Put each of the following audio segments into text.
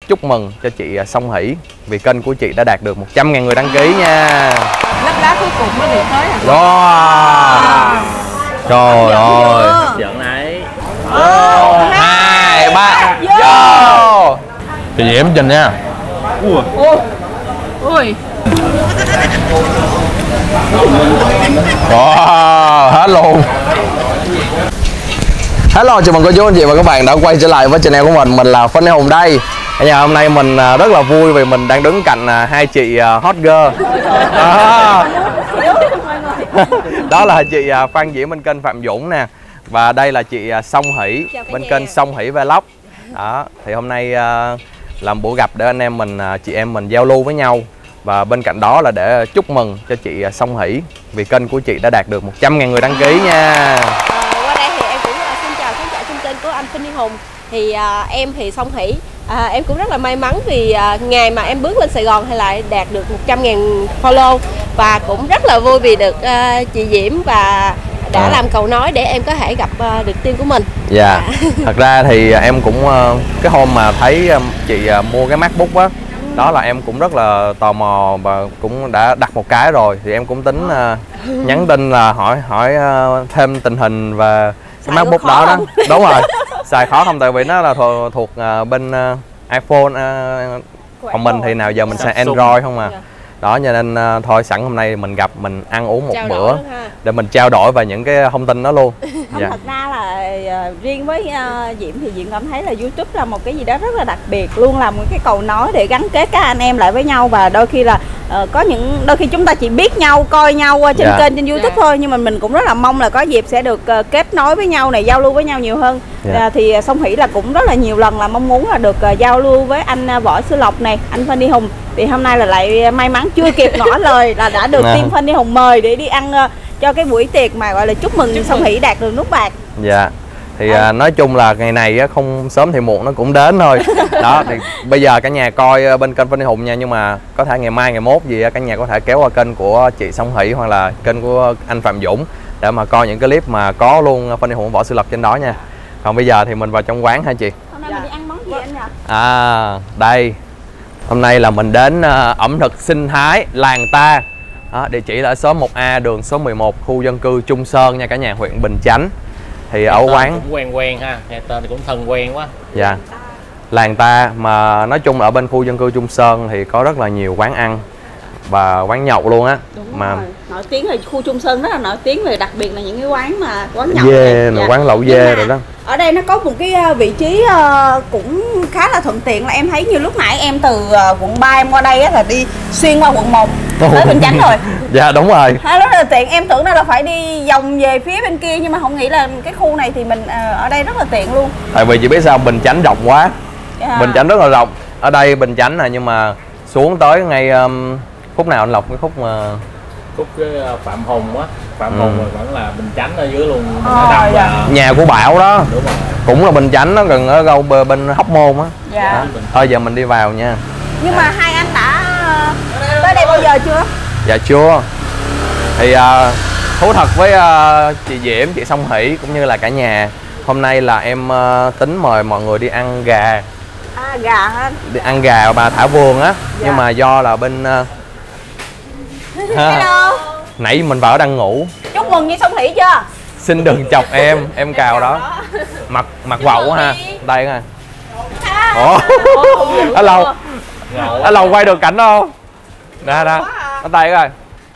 chúc mừng cho chị Song Hỷ vì kênh của chị đã đạt được 100.000 người đăng ký nha. Lắp lá cuối cùng mới được tới hả? Wow. Trời ơi. Giận đấy. 2, 3 vô. Chị Diễm trình nha. Ui. Wow, hết luôn. Hello, chào mừng cô chú anh chị và các bạn đã quay trở lại với channel của mình là Phan Huy Hùng đây. Hôm nay mình rất là vui vì mình đang đứng cạnh hai chị hot girl. Đó là chị Phan Diễm bên kênh Phạm Dũng nè, và đây là chị Song Hỷ bên kênh Song Hỷ Vlog. Đó, thì hôm nay làm buổi gặp để anh em mình, chị em mình giao lưu với nhau. Và bên cạnh đó là để chúc mừng cho chị Song Hỷ vì kênh của chị đã đạt được 100.000 người đăng ký nha. Qua đây thì em cũng xin chào khán giả trên kênh của anh Phan Huy Hùng. Thì em thì Song Hỷ, em cũng rất là may mắn vì ngày mà em bước lên Sài Gòn hay lại đạt được 100.000 follow. Và cũng rất là vui vì được chị Diễm và đã làm cầu nối để em có thể gặp được team của mình. Dạ. Thật ra thì em cũng cái hôm mà thấy chị mua cái MacBook á, đó là em cũng rất là tò mò và cũng đã đặt một cái rồi, thì em cũng tính nhắn tin là hỏi thêm tình hình và cái MacBook đó đó. Đúng rồi. Xài khó không, tại vì nó là thuộc bên iPhone, còn mình thì nào giờ mình xài Android không à. Đó, cho nên thôi sẵn hôm nay mình gặp, mình ăn uống một bữa để mình trao đổi về những cái thông tin đó luôn. Không, thật ra là riêng với Diễm thì Diễm cảm thấy là YouTube là một cái gì đó rất là đặc biệt, luôn là một cái cầu nối để gắn kết các anh em lại với nhau. Và đôi khi là đôi khi chúng ta chỉ biết nhau, coi nhau trên kênh trên YouTube thôi, nhưng mà mình cũng rất là mong là có dịp sẽ được kết nối với nhau này, giao lưu với nhau nhiều hơn. Thì Song Hỷ là cũng rất là nhiều lần là mong muốn là được giao lưu với anh Võ Sư Lộc này, anh Phan Huy Hùng. Thì hôm nay là lại may mắn chưa kịp ngỏ lời là đã được team Phan Huy Hùng mời để đi ăn cho cái buổi tiệc mà gọi là chúc mừng Song Hỷ đạt được nút bạc. Dạ. Thì nói chung là ngày này không sớm thì muộn nó cũng đến thôi. Đó, thì bây giờ cả nhà coi bên kênh Phan Huy Hùng nha, nhưng mà có thể ngày mai ngày mốt gì cả nhà có thể kéo qua kênh của chị Song Hỷ hoặc là kênh của anh Phạm Dũng để mà coi những cái clip mà có luôn Phan Huy Hùng Võ Sư Lộc trên đó nha. Còn bây giờ thì mình vào trong quán ha chị. Hôm nay mình đi ăn món gì anh nhỉ? Đây. Hôm nay là mình đến ẩm thực sinh thái Làng Ta. Đó, địa chỉ là ở số 1A đường số 11 khu dân cư Trung Sơn nha cả nhà, huyện Bình Chánh. Thì ở quán cũng quen ha, nghe tên thì cũng thân quen quá. Dạ. Làng Ta mà nói chung ở bên khu dân cư Trung Sơn thì có rất là nhiều quán ăn và quán nhậu luôn á. Mà rồi. Nổi tiếng là khu Trung Sơn rất là nổi tiếng về đặc biệt là những cái quán nhậu dê, quán lẩu dê rồi đó. Ở đây nó có một cái vị trí cũng khá là thuận tiện, là em thấy như lúc nãy em từ quận 3 em qua đây á, là đi xuyên qua quận 1 tới Bình Chánh rồi. Dạ đúng rồi. Rất là tiện, em tưởng là phải đi vòng về phía bên kia, nhưng mà không nghĩ là cái khu này thì mình ở đây rất là tiện luôn. Tại vì chị biết sao, Bình Chánh rộng quá. Bình Chánh rất là rộng. Ở đây Bình Chánh này, nhưng mà xuống tới ngay khúc nào anh Lộc, cái khúc mà khúc cái Phạm Hùng á, Phạm Hùng rồi vẫn là Bình Chánh ở dưới luôn. Nhà của Bảo đó. Đúng rồi. Cũng là Bình Chánh, nó gần ở đâu bên Hóc Môn á. Dạ. Thôi giờ mình đi vào nha. Nhưng mà hai anh đã tới đây bao giờ chưa? Dạ chưa. Thì thú thật với chị Diễm, chị Song Hỷ cũng như là cả nhà, hôm nay là em tính mời mọi người đi ăn gà. Gà hả? Đi ăn gà bà Thả Vườn á. Nhưng mà do là bên hello, nãy mình vào đang ngủ. chúc mừng với Song Hỷ chưa? Xin đừng chọc em cào đó. Mặt quậu ha. Đây nha. Ủa. Ở lâu quay được cảnh không? Nè, ở tay coi.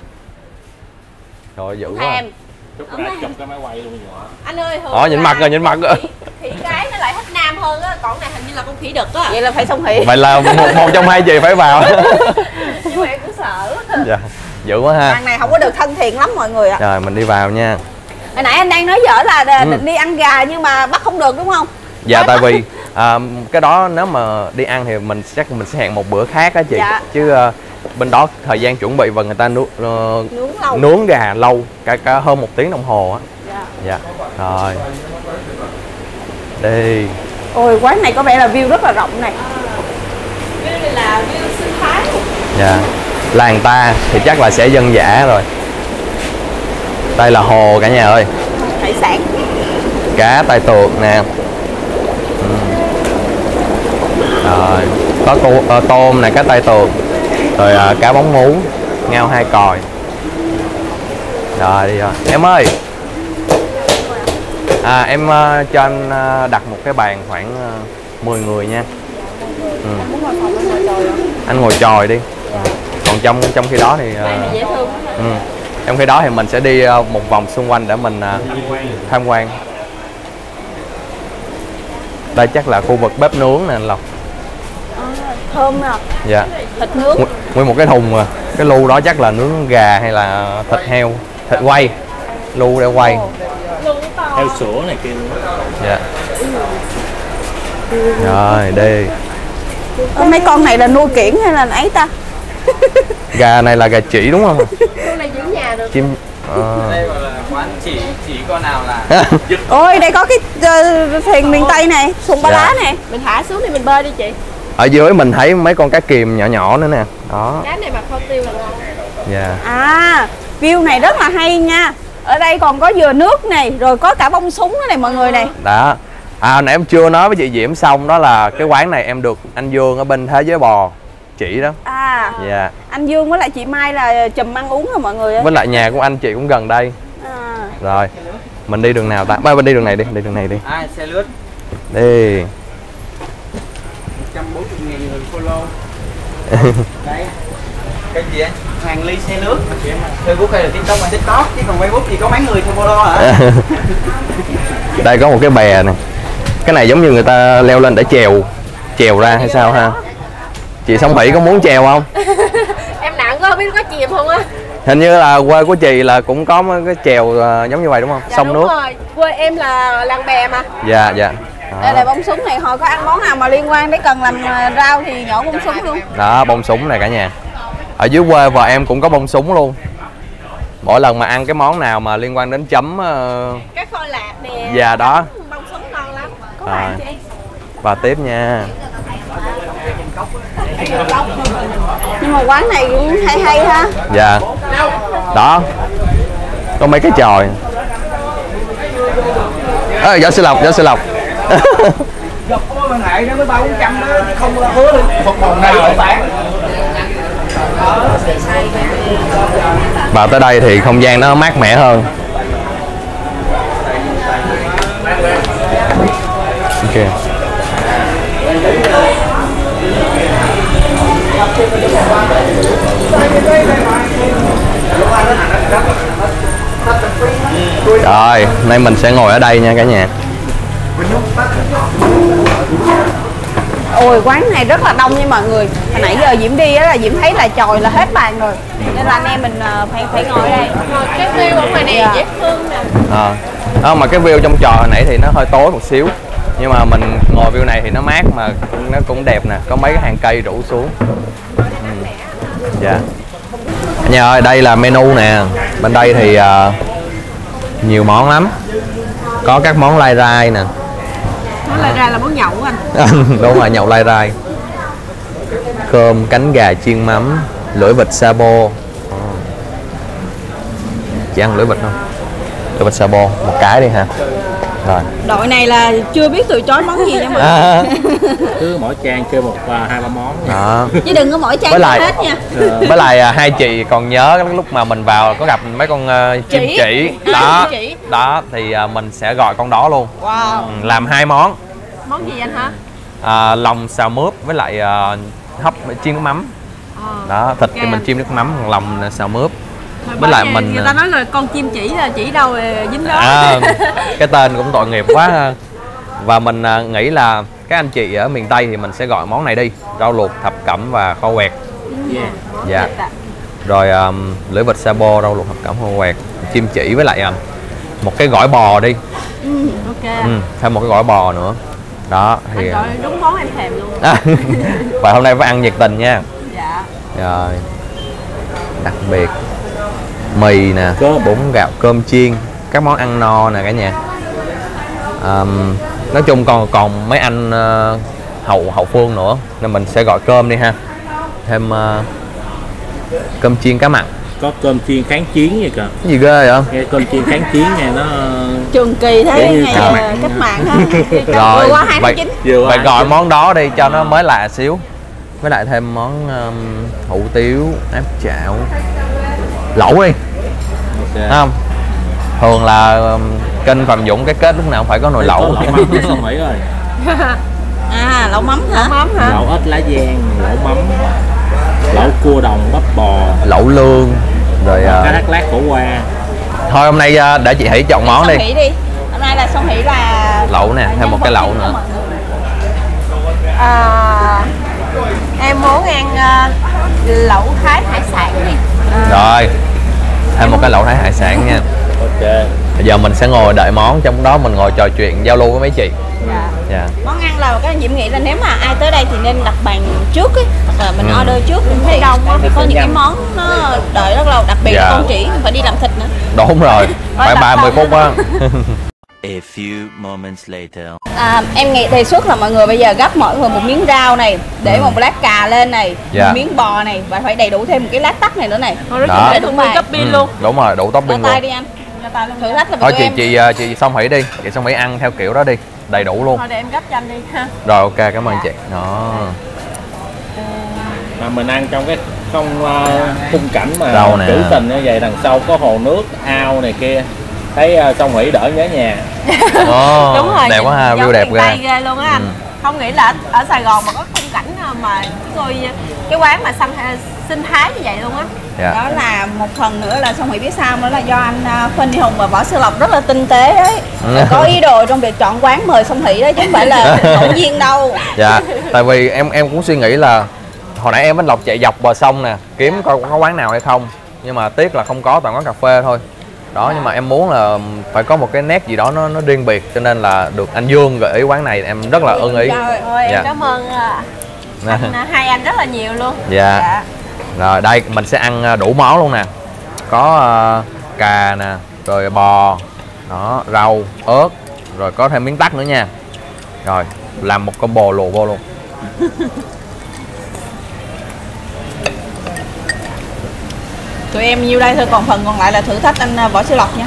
Trời dữ quá. Chụp cái máy quay luôn vậy. Anh ơi, nhìn mặt rồi, nhìn mặt rồi. Khỉ cái nó lại thích nam hơn á, còn này hình như là con khỉ đực á. Vậy là phải Song Hỷ. Vậy là một trong hai chị phải vào. Nhưng mà em cũng sợ. Dạ, dữ quá ha. Thằng này không có được thân thiện lắm mọi người ạ. Rồi mình đi vào nha. Hồi nãy anh đang nói dở là định đi ăn gà nhưng mà bắt không được đúng không? Dạ, tại vì cái đó nếu mà đi ăn thì mình sẽ hẹn một bữa khác á chị. Dạ. Chứ bên đó thời gian chuẩn bị và người ta nướng gà lâu cả hơn 1 tiếng đồng hồ á. Dạ. Rồi. Đi. Ôi, quán này có vẻ là view rất là rộng này. View này là view sinh thái. Dạ. Làng Ta thì chắc là sẽ dân dã rồi. Đây là hồ cả nhà ơi. Hải sản. Cá tai tượng nè. Rồi. có tôm này, cá tai tường, rồi cá bóng mú, ngao 2 còi. Rồi đi rồi. Em ơi, em cho anh đặt một cái bàn khoảng 10 người nha. Anh ngồi chòi đi. Còn trong khi đó thì trong khi đó thì mình sẽ đi một vòng xung quanh để mình tham quan. Đây chắc là khu vực bếp nướng nè anh Lộc. Thơm nè. Dạ. Thịt nướng. Nguyên một cái thùng mà. Cái lu đó chắc là nướng gà hay là thịt heo, thịt quay. Lu để quay. Heo sữa này kia. Dạ. Rồi đi. Mấy con này là nuôi kiểng hay là ấy ta? Gà này là gà chỉ đúng không? Con này giữ nhà được. Chim. Đây gọi là quán chỉ con nào là Ôi đây có cái thuyền miền Tây này, xuồng ba lá này. Mình thả xuống đi mình bơi đi chị. Ở dưới mình thấy mấy con cá kìm nhỏ nhỏ nữa nè. Đó. Cá này mà kho tiêu là ngon. Dạ. View này rất là hay nha. Ở đây còn có dừa nước này, rồi có cả bông súng nữa này mọi người này. Đó. Hồi nãy em chưa nói với chị Diễm xong, đó là cái quán này em được anh Dương ở bên Thế Giới Bò chỉ đó. Dạ. Anh Dương với lại chị Mai là chùm ăn uống rồi mọi người ơi. Với lại nhà của anh chị cũng gần đây. Rồi. Mình đi đường nào ta? Bên đi đường này đi, đi đường này đi. xe lướt. Đi. 140.000 người follow. Đây. Cái gì anh? Hoàng Ly xe lướt. Facebook hay là TikTok? TikTok chứ còn Facebook thì có mấy người theo follow hả? Đây có một cái bè này. Cái này giống như người ta leo lên để chèo ra hay sao ha? Chị Song Thủy có muốn chèo không? Em nặng quá không biết có chìm không á. Hình như là quê của chị là cũng có cái chèo giống như vậy đúng không? Dạ, sông đúng nước. Rồi. Quê em là làng bè mà. Dạ dạ. Đây là bông súng này, hồi có ăn món nào mà liên quan đến cần làm rau thì nhỏ bông súng luôn. Đó, bông súng này cả nhà. Ở dưới quê vợ em cũng có bông súng luôn. Mỗi lần mà ăn cái món nào mà liên quan đến chấm Cái kho lạc nè. Dạ đó. Bông súng ngon lắm. Có À. bạn chị. Và tiếp nha. Nhưng mà quán này cũng hay ha. Dạ. Đó. Có mấy cái chòi. Dạ sư Lộc, dạ sư Lộc. Dọc có bên lại nó mới 300-400 đó, chứ không hứa luôn. Một vòng nào để bán. Vào tới đây thì không gian nó mát mẻ hơn. Ok. Rồi, nay mình sẽ ngồi ở đây nha cả nhà. Ôi quán này rất là đông nha mọi người. Hồi nãy giờ Diễm đi á là Diễm thấy là chòi là hết bàn rồi. Nên là anh em mình phải ngồi ở đây. Cái view ở ngoài này dễ thương nè. Mà cái view trong trò hồi nãy thì nó hơi tối một xíu. Nhưng mà mình ngồi view này thì nó mát mà nó cũng đẹp nè. Có mấy cái hàng cây rủ xuống. Dạ. Anh nhà ơi, đây là menu nè. Bên đây thì nhiều món lắm. Có các món lai rai nè. Nó lại ra là món nhậu của anh. Đúng rồi, nhậu lai rai. Cơm, cánh gà chiên mắm, lưỡi vịt sabo. Chị ăn lưỡi vịt không? Lưỡi vịt sabo, một cái đi ha. Rồi. Đội này là chưa biết từ chối món gì nha mọi người. Cứ mỗi trang kêu một 2-3 món nha. Đó. Chứ đừng có mỗi chai Với lại- hết nha. Với lại hai chị còn nhớ cái lúc mà mình vào có gặp mấy con chim chỉ đó, chim chỉ. đó thì mình sẽ gọi con đó luôn. Wow. Làm 2 món. Món gì anh hả? Lòng xào mướp với lại hấp chiên nước mắm. Đó, thịt thì mình chiên nước mắm, còn lòng là xào mướp. Với lại mình người ta nói là con chim chỉ là chỉ đâu dính đó. cái tên cũng tội nghiệp quá ha. Và mình nghĩ là các anh chị ở miền Tây thì mình sẽ gọi món này đi, rau luộc thập cẩm và kho quẹt. Dạ. Rồi lưỡi vịt sabo, rau luộc thập cẩm, kho quẹt, chim chỉ với lại một cái gỏi bò đi. Ok. Thêm một cái gỏi bò nữa. Đó thì Anh gọi đúng món em thèm luôn. và hôm nay phải ăn nhiệt tình nha. Dạ. Rồi. Đặc biệt mì nè, bún gạo, cơm chiên, các món ăn no nè cả nhà. Nói chung còn mấy anh hậu phương nữa nên mình sẽ gọi cơm đi ha. Thêm cơm chiên cá mặn. Có cơm chiên kháng chiến gì cả. Cái gì ghê vậy? Nghe cơm chiên kháng chiến nghe nó Trường kỳ thế như ngày cách mạng. cách mạng ha. Rồi Vừa qua 2 tháng 9. vậy gọi món đó đi cho nó mới lạ xíu. với lại thêm món hủ tiếu, áp chảo, lẩu đi. Thấy không? Thường là kênh Phạm Dũng cái kết lúc nào cũng phải có nồi lẩu. Lẩu mắm xong Mỹ rồi. À, lẩu mắm hả? Mắm hả? Lẩu ếch lá giang, lẩu mắm, lẩu cua đồng bắp bò, Lẩu lương rồi cá thác lát khổ qua. thôi hôm nay để chị Hỷ chọn món đi. Song Hỷ đi. Hôm nay là Song Hỷ là Lẩu nè, thêm một cái lẩu nữa. Em muốn ăn lẩu Thái hải sản đi. Rồi thêm một cái lẩu Thái hải sản nha. Ok. Bây giờ mình sẽ ngồi đợi món, trong đó mình ngồi trò chuyện giao lưu với mấy chị. Dạ. Món ăn là cái Diễm nghĩ là nếu mà ai tới đây thì nên đặt bàn trước ấy, hoặc là mình order trước thì đông á, có những cái món nó đợi rất lâu, đặc biệt là con chỉ phải đi làm thịt nữa. Đúng rồi, phải 30 phút á. A few moments later. Em nghĩ đề xuất là mọi người bây giờ gấp mỗi người một miếng rau này, để một lát cà lên này, một miếng bò này và phải đầy đủ thêm một cái lát tắc này nữa này. Đó. Để đủ topping luôn. Đúng rồi, đủ topping Tay luôn. đi anh. Thử thách là Thôi tụi em. chị Song Hỷ đi, chị Song Hỷ ăn theo kiểu đó đi, đầy đủ luôn. Thôi để em gấp cho anh đi ha. Rồi ok, cảm ơn chị. Đó. Mà mình ăn trong cái không khung cảnh mà Rau nè. trữ tình như vậy, đằng sau có hồ nước, ao này kia, thấy Song Hỷ đỡ nhớ nhà. Đúng rồi. Đẹp quá ha, view đẹp ghê. ghê. Luôn á anh. Không nghĩ là ở Sài Gòn mà có khung cảnh mà cái quán mà sinh thái như vậy luôn á. Dạ. Đó là một phần nữa là Song Hỷ biết sao, đó là do anh Phan Huy Hùng và Võ Sư Lộc rất là tinh tế đấy, có ý đồ trong việc chọn quán mời Song Hỷ đấy chứ không phải là ngẫu nhiên đâu. Dạ, tại vì em cũng suy nghĩ là hồi nãy em với Lộc chạy dọc bờ sông nè, kiếm coi có quán nào hay không, nhưng mà tiếc là không có, toàn quán cà phê thôi. Đó, nhưng mà em muốn là phải có một cái nét gì đó nó riêng biệt, cho nên là được anh Dương gợi ý quán này, em rất là ưng ý. Thôi em Dạ. cảm ơn hai anh rất là nhiều luôn. Dạ. Rồi đây mình sẽ ăn đủ món luôn nè. Có cà nè, rồi bò, đó, rau, ớt, rồi có thêm miếng tắc nữa nha. Rồi, làm một combo lùa vô luôn. Tụi em nhiêu đây thôi, còn phần còn lại là thử thách anh Võ Sư Lộc nha.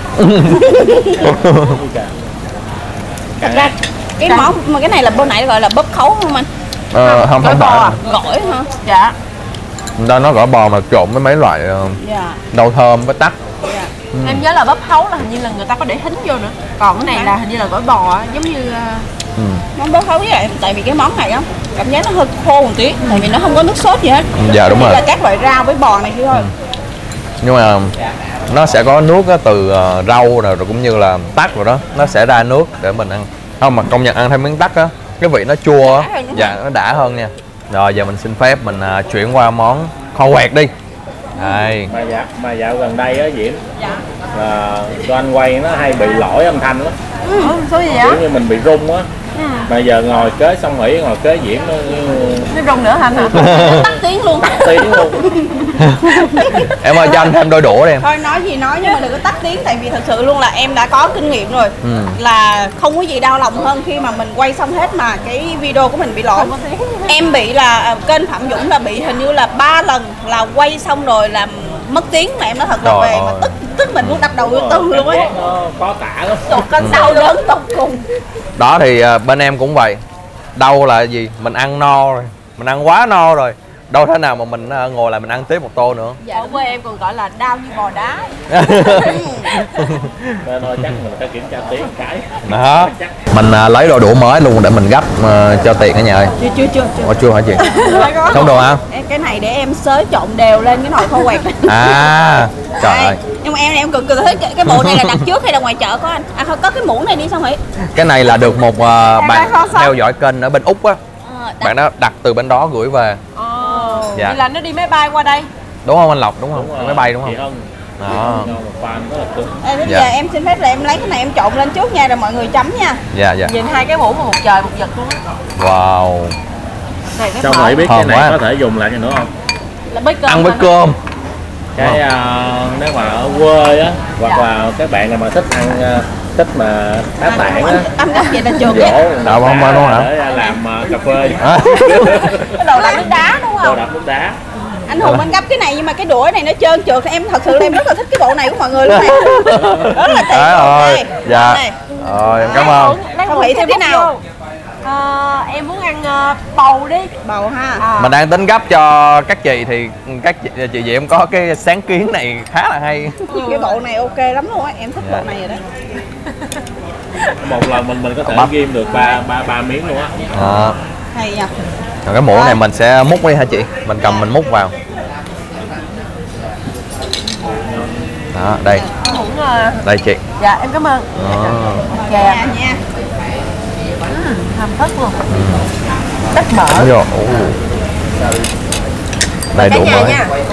Thật ra cái món mà cái này là bữa nãy gọi là bắp khấu không anh? Không phải. Gỏi hả? Dạ. Nó gỏi bò mà trộn với mấy loại đậu thơm với tắc. Em nhớ là bắp khấu là hình như là người ta có để hính vô nữa. Còn cái này là hình như là gỏi bò giống như món bắp khấu với lại tại vì cái món này á cảm giác nó hơi khô một tí, tại vì nó không có nước sốt gì hết. Dạ đúng chỉ rồi. là các loại rau với bò này thôi. Nhưng mà nó sẽ có nước từ rau rồi cũng như là tắc rồi đó, nó sẽ ra nước để mình ăn. Không mà công nhận ăn thêm miếng tắc á, cái vị nó chua á, dạ nó đã hơn nha. Rồi giờ mình xin phép mình chuyển qua món kho quẹt đi. Đây. Mà dạo gần đây á Diễm, là cho anh quay nó hay bị lỗi âm thanh lắm. số gì á? Kiểu như mình bị rung á. Mà giờ ngồi kế Song Hỷ, ngồi kế Diễm Nó rung nữa hả? Tắt tiếng luôn. tắt tiếng luôn. Em ơi cho anh thêm đôi đũa đi em. Thôi nói gì nói nhưng mà đừng có tắt tiếng, tại vì thật sự luôn là em đã có kinh nghiệm rồi. Là không có gì đau lòng hơn khi mà mình quay xong hết mà cái video của mình bị lỗi. Em bị là kênh Phạm Dũng là bị hình như là 3 lần là quay xong rồi làm mất tiếng, mà em nói thật là về mà tức mình muốn đập đầu vô tường luôn ấy. Nó có tả lắm. Một cơn đau đớn tột cùng. Đó thì bên em cũng vậy. Đau là gì? Mình ăn no rồi, mình ăn quá no rồi, đâu thể nào mà mình ngồi lại mình ăn tiếp một tô nữa. Dạ, ở quê em còn gọi là đau như bò đá. Nên thôi chắc mình phải kiểm tra tiếng một cái. Đó. Mình lấy đôi đũa mới luôn để mình gấp cho Tiền cả nhà ơi. Chưa. Ủa chưa hả chị? Xong đồ hả? Cái này để em xới trộn đều lên cái nồi kho quẹt. À, trời ơi. Nhưng mà em cực thấy cái bộ này là đặt trước hay là ngoài chợ có anh? À không, có cái muỗng này đi xong rồi. Cái này là được một bạn theo dõi kênh ở bên Úc á. Bạn đó đặt từ bên đó gửi về. Dạ. Vậy là nó đi máy bay qua đây. Đúng không anh Lộc, đúng không? Đúng Máy bay đúng không? Đó. Một fan rất là cứng. Bây giờ em xin phép là em lấy cái này em trộn lên trước nha, rồi mọi người chấm nha. Dạ. Nhìn hai cái muỗng mà một trời một vực luôn á. Wow. Này cái Sao Hỷ biết cái Thơm này quá. có thể dùng lại cho nữa không? là với cơm. Ăn với cơm. Cái nếu mà ở quê á, hoặc là các bạn nào mà thích ăn thích mà đá tảng á, Tâm gấp vậy là trường dỗ á. Không hả? để làm cà phê, Cái đồ làm nước đá đúng đồ không? đập nước đá. Anh Hùng anh gấp cái này nhưng mà cái đũa này nó trơn trượt, em thật sự là em rất là thích cái bộ này của mọi người luôn này. Rất là tiện. Trời ơi. Ok. Dạ. Này. Rồi em cảm ơn. Không nghĩ thêm cái nào. Em muốn ăn bầu đi. Bầu ha. Mình đang tính gấp cho các chị thì các chị em có cái sáng kiến này khá là hay. Cái bộ này ok lắm luôn á, em thích bộ này rồi đó. Một lần mình có thể ghim được ba miếng luôn á. Hay nha. Rồi cái muỗng này mình sẽ múc đi hả chị? Mình cầm mình múc vào. Đó, đây. Đây chị. Dạ em cảm ơn. Chè nha. Hầm thất luôn. Đất mỡ. Vô. Đây đủ mới.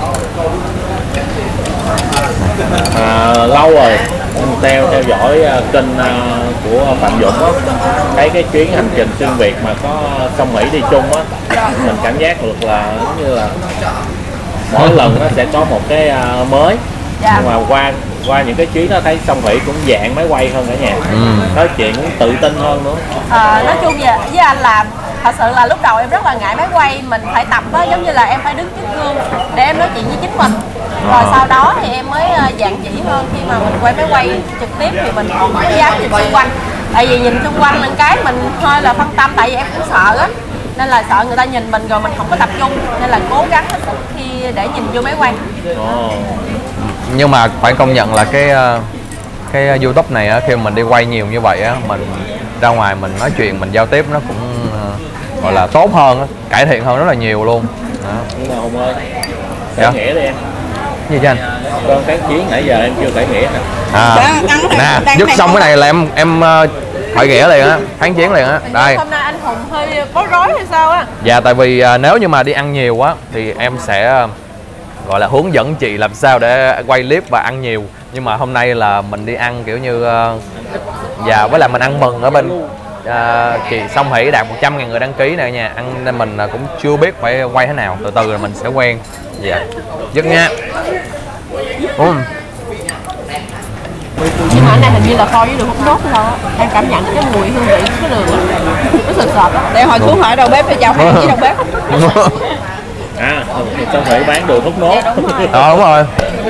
Lâu rồi em theo dõi kênh của Phạm Dũng á, thấy cái chuyến hành trình xuyên Việt mà có Song Mỹ đi chung á, mình cảm giác được là giống như là mỗi lần nó sẽ có một cái mới. Nhưng mà qua những cái chuyến đó thấy Song Mỹ cũng dạng máy quay hơn cả nhà, nói chuyện cũng tự tin hơn nữa. Nói chung với anh là thật sự là lúc đầu em rất là ngại máy quay, mình phải tập đó, giống như là em phải đứng trước gương để em nói chuyện với chính mình. Rồi sau đó thì em mới dạn dĩ hơn, khi mà mình quay máy quay trực tiếp thì mình còn có dám nhìn xung quanh. Tại vì nhìn xung quanh những cái mình hơi là phân tâm, tại vì em cũng sợ á, nên là sợ người ta nhìn mình rồi mình không có tập trung, nên là cố gắng hết sức khi để nhìn vô máy quay. Nhưng mà phải công nhận là cái YouTube này á, khi mình đi quay nhiều như vậy á, mình ra ngoài mình nói chuyện, mình giao tiếp nó cũng gọi là tốt hơn á, cải thiện hơn rất là nhiều luôn. Nhưng mà Hùng ơi, cải nghĩa đi em. Gì chứ anh? Con cái chuyến nãy giờ em chưa cải nghĩa nè. Nè, dứt xong cái này là em phải nghĩa liền á, kháng chiến liền á. Đây. Hôm nay anh Hùng hơi bối rối hay sao á? Dạ, tại vì nếu như mà đi ăn nhiều á thì em sẽ gọi là hướng dẫn chị làm sao để quay clip và ăn nhiều. Nhưng mà hôm nay là mình đi ăn kiểu như và với lại mình ăn mừng ở bên chị Song Hỷ đạt 100.000 người đăng ký nè nha, ăn nên mình cũng chưa biết phải quay thế nào, từ từ rồi mình sẽ quen. Dạ, dứt nha. Nhưng mà cái này hình như là kho với đường hút nốt thôi á, em cảm nhận cái mùi hương vị cái đường nó sệt sệt á. Để hồi xuống hỏi đầu bếp để chào hàng với đầu bếp. Song Hỷ bán đồ hút nốt. Đúng rồi.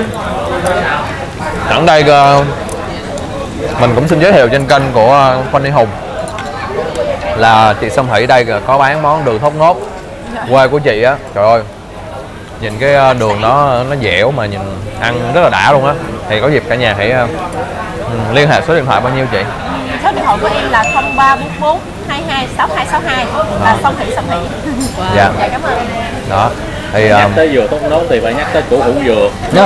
Ở đây mình cũng xin giới thiệu trên kênh của Funny Hùng là chị Song Hỷ đây có bán món đường thốt nốt. Quê của chị á, trời ơi, nhìn cái đường nó dẻo mà nhìn ăn rất là đã luôn á. Thì có dịp cả nhà hãy liên hệ số điện thoại bao nhiêu chị? Số điện thoại của em là 0344 22 6262 là Song Hỷ. Dạ. Dạ, cảm ơn. Đó. Thì nhắc tới dừa thốt nốt thì phải nhắc tới củ hủ dừa.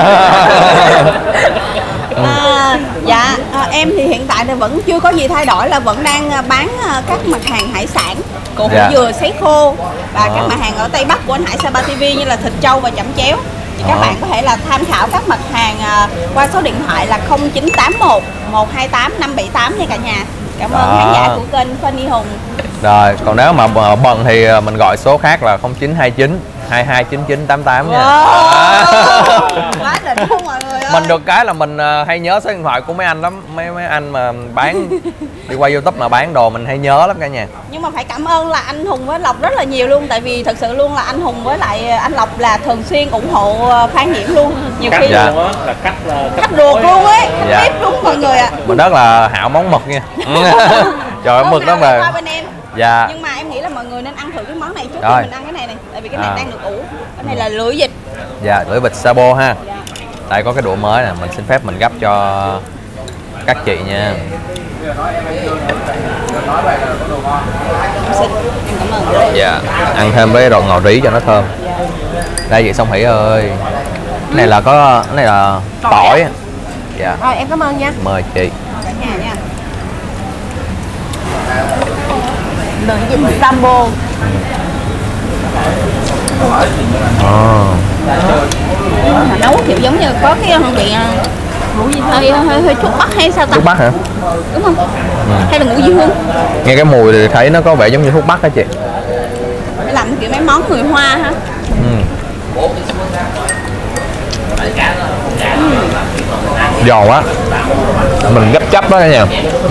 Em thì hiện tại thì vẫn chưa có gì thay đổi, là vẫn đang bán các mặt hàng hải sản, củ hủ dừa sấy khô và các mặt hàng ở Tây Bắc của anh Hải Sapa TV như là thịt trâu và chẩm chéo. Thì các bạn có thể là tham khảo các mặt hàng qua số điện thoại là 0981 128 578 nha cả nhà. Cảm ơn khán giả của kênh Funny Hùng. Rồi, còn nếu mà bận thì mình gọi số khác là 0929 229988 nha. Quá đỉnh luôn mọi người ơi. Mình được cái là mình hay nhớ số điện thoại của mấy anh lắm, mấy anh mà bán đi qua YouTube mà bán đồ mình hay nhớ lắm cả nhà. Nhưng mà phải cảm ơn là anh Hùng với Lộc rất là nhiều luôn, tại vì thật sự luôn là anh Hùng với lại anh Lộc là thường xuyên ủng hộ Phan Diễm luôn. Nhiều khi dạ. Luôn á, là khách ruột luôn ấy, khách tiếp luôn mọi người ạ. Mình rất là hảo món mực nha. Trời ơi, mực đó về. Bên em. Dạ. Nhưng mà em nghĩ là mọi người nên ăn thử cái món này trước rồi. khi mình ăn cái này này, tại vì cái này đang được ủ. Cái này là lưỡi vịt. Dạ, lưỡi vịt Sabo ha. Đây có cái đũa mới nè, mình xin phép mình gấp cho các chị nha. Em cảm ơn. Dạ, ăn thêm với đồ ngò rí cho nó thơm. Đây chị Song Hỷ ơi. Cái này là cái này là tỏi. Dạ. Rồi em cảm ơn nha. Mời chị. Cả nhà nha. Lưỡi vịt Sambo. Nấu kiểu giống như có cái hương vị hơi thuốc bắc hay sao ta? Thuốc bắc hả? Đúng không? Hay là ngũ vị hương? Nghe cái mùi thì thấy nó có vẻ giống như thuốc bắc hả chị? Làm kiểu mấy món người Hoa ha. Giòn quá. Mình gấp chấp đó cả nhà.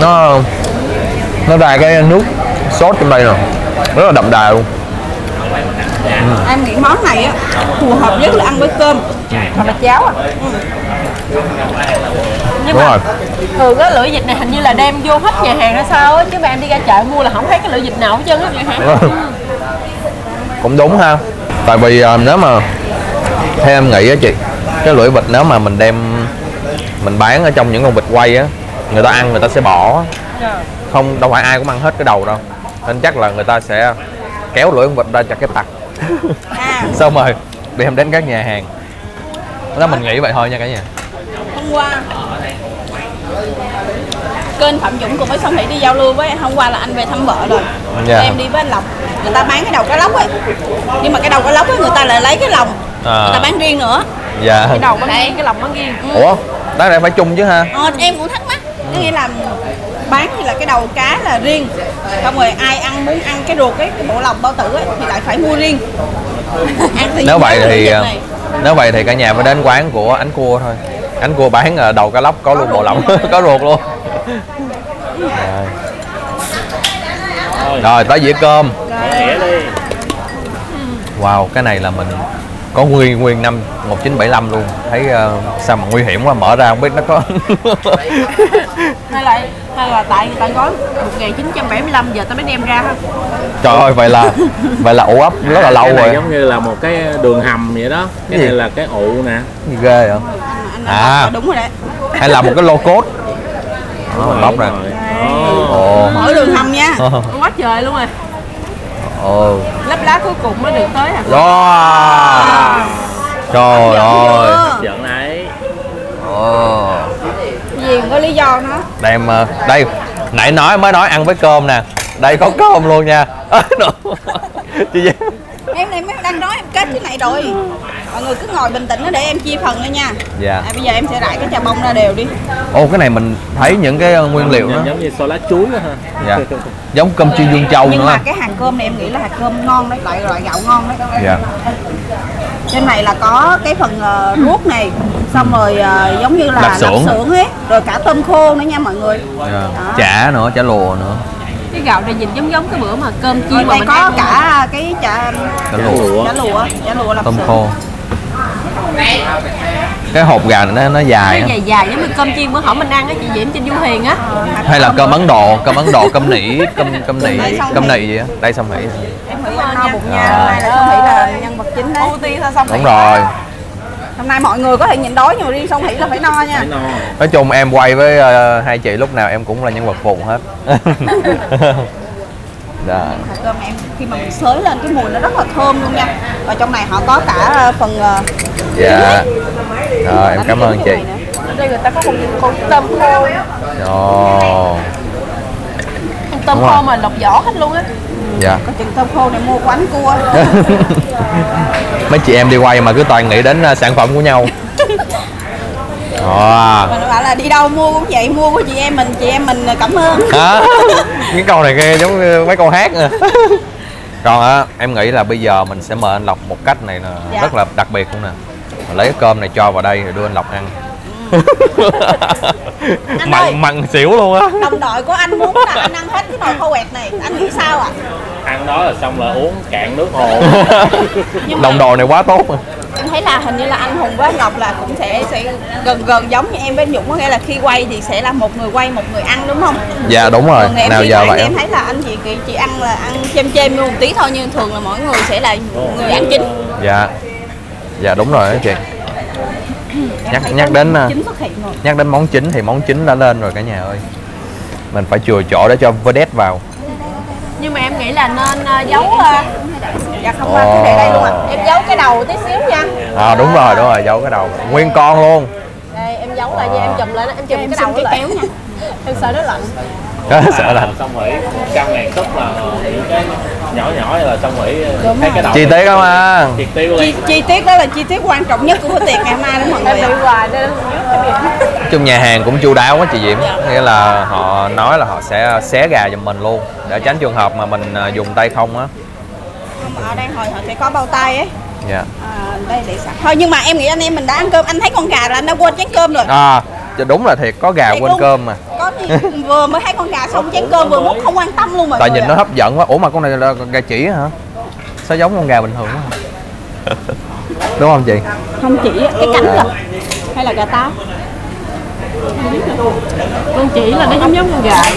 Nó ra cái nước sốt trong đây nè, rất là đậm đà luôn. Em nghĩ món này á phù hợp nhất là ăn với cơm hoặc là cháo. Nhưng Đúng mà rồi. thường á lưỡi vịt này hình như là đem vô hết nhà hàng hay sao á, chứ mà em đi ra chợ mua là không thấy cái lưỡi vịt nào hết trơn á nhà hàng. Đúng rồi. Cũng đúng ha. Tại vì nếu mà theo em nghĩ á chị, cái lưỡi vịt nếu mà mình đem mình bán ở trong những con vịt quay á, người ta ăn người ta sẽ bỏ, không đâu phải ai cũng ăn hết cái đầu đâu, nên chắc là người ta sẽ kéo lưỡi con vịt ra cho cái tặc xong rồi đem đến các nhà hàng đó, mình nghĩ vậy thôi nha cả nhà. Hôm qua kênh Phạm Dũng cùng với Song Hỷ đi giao lưu với hôm qua là anh về thăm vợ rồi. Dạ. Em đi với anh Lộc, người ta bán cái đầu cá lóc ấy, nhưng mà cái đầu cá lóc ấy người ta lại lấy cái lòng người ta bán riêng nữa. Dạ. Cái đầu bán riêng, cái lòng bán riêng. Ủa đó này phải chung chứ ha. Em cũng thắc mắc, có nghĩa là bán thì là cái đầu cá là riêng, xong rồi ai ăn muốn ăn cái ruột ấy, cái bộ lòng bao tử ấy thì lại phải mua riêng. Ăn thì Nếu vậy thì cả nhà phải đến quán của Ánh Cua thôi. Ánh Cua bán đầu cá lóc có luôn bộ lòng có ruột luôn. Rồi tới dĩa cơm. Wow, cái này là mình có nguyên năm 1975 luôn. Thấy sao mà nguy hiểm quá, mở ra không biết nó có hay là tại người ta gói 1975 giờ tao mới đem ra không? Trời ơi, vậy là ủ ấp rất là lâu cái này rồi. giống như là một cái đường hầm vậy đó. Cái này là cái ụ nè. Gì ghê vậy? Đúng rồi đấy. Hay là một cái lô cốt. Bóc nè. Ồ. Mở đường hầm nha. Quá trời luôn rồi. Ồ. Lắp lá cuối cùng mới được tới à. Đó. Trời ơi. Giận đấy. Gì có lý do nó. Đây nãy mới nói ăn với cơm nè. Đây có cơm luôn nha. Chị Giang. Em đang nói em kết cái này rồi. Mọi người cứ ngồi bình tĩnh đó để em chia phần nữa nha. Dạ. Bây giờ em sẽ rải cái chà bông ra đều đi. Ồ, cái này mình thấy những cái nguyên liệu đó giống như xô lá chuối đó ha. Dạ. Giống cơm chiên Dương Châu Nhưng nữa. mà cái hạt cơm này em nghĩ là hạt cơm ngon đấy, loại gạo ngon đấy. Dạ. Trên này là có cái phần ruốc này, xong rồi giống như là Lạp xưởng ấy, rồi cả tôm khô nữa nha mọi người. Dạ. Chả nữa, chả lùa nữa. Cái gạo này nhìn giống cái bữa mà cơm chiên mà đây mình có ăn cả cái chả lùa lạp tôm xưởng. khô. Cái hộp gà này nó dài nó á. dài giống như cơm chiên bữa hổm mình ăn á chị Diễm trên Du Hiền á. Hay là cơm Ấn Độ, cơm nỉ gì á. Đây Song Hỷ. Em Hỷ ăn no bụng nha. Hôm nay là Song Hỷ là nhân vật chính đấy. Ưu tiên sao xong Đúng rồi. Hôm nay mọi người có thể nhịn đói nhưng mà riêng Song Hỷ là phải no nha. Nói chung em quay với hai chị lúc nào em cũng là nhân vật phụ hết. Đó. Hạt cơm em khi mà mình xới lên cái mùi nó rất là thơm luôn nha. Và trong này họ có cả phần Dạ. Rồi em cảm ơn chị. ở đây người ta có một con tôm khô. Ồ. Con tôm khô mà lọc vỏ hết luôn á. Dạ. có chừng tôm khô này mua của Ánh Cua. Mấy chị em đi quay mà cứ toàn nghĩ đến sản phẩm của nhau. Mình bảo là đi đâu mua cũng vậy, mua của chị em mình cảm ơn. Cái câu này nghe giống như mấy câu hát nè. Còn em nghĩ là bây giờ mình sẽ mời anh Lộc một cách này là rất là đặc biệt luôn nè. Mình lấy cái cơm này cho vào đây rồi đưa anh Lộc ăn. Mặn xỉu luôn á. Đồng đội của anh muốn là anh ăn hết cái nồi kho quẹt này, anh nghĩ sao ạ? Ăn đó là xong là uống cạn nước hồ. Đồng đội này quá tốt mà. Em thấy là hình như là anh Hùng với anh Ngọc là cũng sẽ gần giống như em với Dũng, có nghĩa là khi quay thì sẽ là một người quay một người ăn đúng không? Dạ đúng rồi. Nào giờ vậy em thấy là anh chị ăn là ăn chêm luôn một tí thôi, nhưng thường là mỗi người sẽ là người ăn chính. Dạ đúng rồi đó chị. Nhắc đến món chính thì món chính đã lên rồi cả nhà ơi. Mình phải chừa chỗ để cho vedette vào. Nhưng mà em nghĩ là nên giấu dạ không qua cứ để đây luôn ạ. Em giấu cái đầu tí xíu nha. Đúng rồi giấu cái đầu nguyên con luôn. Đây em giấu lại nha, em chùm lại, em chùm cái đầu lại kéo nha. Em sợ nó lạnh. Sợ lạnh. Xong rồi 100.000 suất là những cái nhỏ là xong rồi thấy cái đầu chi tiết không à? Chi tiết đó là chi tiết quan trọng nhất của bữa tiệc ngày hôm nay đó mọi người. Em bị hoài nên Trong nhà hàng cũng chu đáo quá chị Diễm. Nghĩa là họ nói là họ sẽ xé gà giùm mình luôn để tránh trường hợp mà mình dùng tay không á. Ở đây họ sẽ có bao tay ấy. Dạ. Đây để sẵn. Thôi nhưng mà em nghĩ anh em mình đã ăn cơm, anh thấy con gà là anh đã quên chén cơm rồi. Đúng là thiệt, có gà thiệt quên luôn. Cơm mà. Có vừa mới thấy con gà xong chén cơm vừa múc không quan tâm luôn mà. Tại nhìn nó hấp dẫn quá. Ủa mà con này là gà chỉ hả? Sao giống con gà bình thường quá. Đúng không chị? Không chỉ cái cánh rồi. Hay là gà táo? Con chỉ là nó giống con gà.